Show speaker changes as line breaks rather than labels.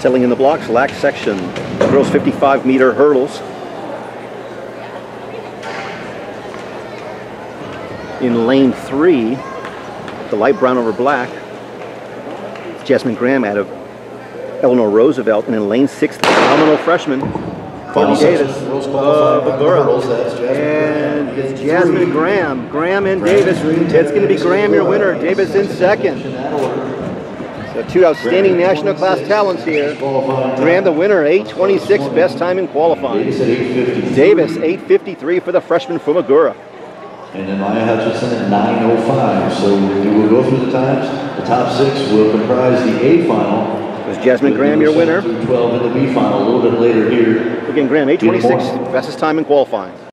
Settling in the blocks, lax section, girls 55-meter hurdles. In lane 3, the light brown over black, Jasmine Graham out of Eleanor Roosevelt, and in lane 6, the phenomenal freshman, Courtney Davis of Agoura. And it's Jasmine Graham. Graham and Davis. It's going to be Graham your winner. Davis in second. So two outstanding national class talents here. Graham the winner, 8:26, best time in qualifying. Davis 8:53 for the freshman from Agoura.
And then Maya Hutchinson at 9:05. So we will go through the times. The top 6 will comprise the A final.
It was Jasmine Graham your winner.
12 in the B final a little bit later here.
Again, Graham 8:26, fastest time in qualifying.